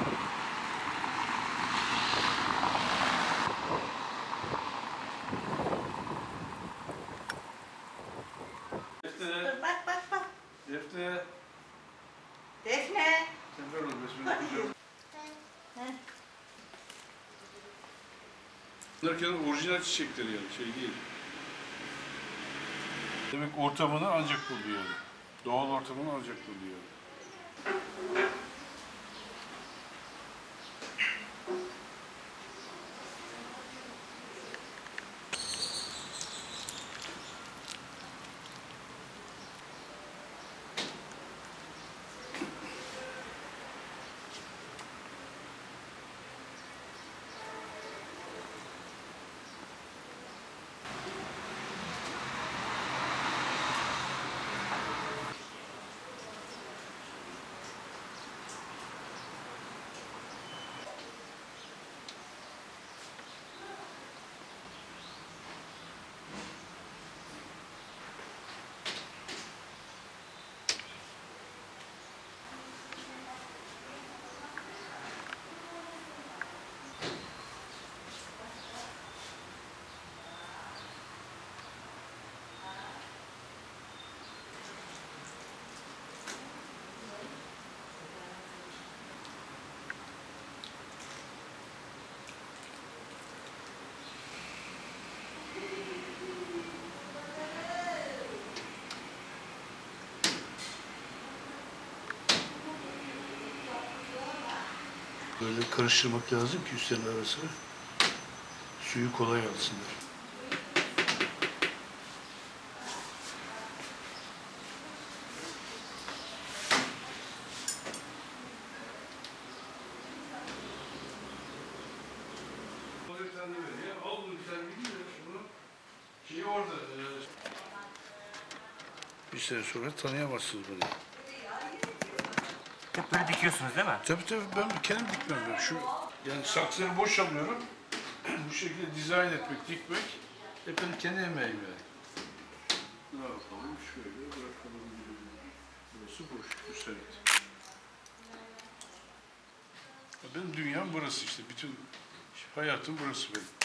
Defne. Bak. Defne. Defne. Sen ver onu besmele. Bunlar kendi orijinal çiçekleri yani, şey değil. Demek ortamını ancak buluyor yani. Doğal ortamını ancak buluyor. Böyle karıştırmak lazım ki üstlerinin arasına suyu kolay alsınlar. Bir tane ver ya. Al bunu bir tane bilmiyorum. Bunu şeyi orada. Bir sene sonra tanıyamazsınız bunu. Hep böyle dikiyorsunuz değil mi? Tabii ben kendim dikmem ben. Yani saksıları boş alıyorum. Bu şekilde dizayn etmek, dikmek hep benim kendi emeğim yani. Ne yapalım? Şöyle bırakalım. Burası boş, müsait. Benim dünyam burası işte. Bütün hayatım burası benim.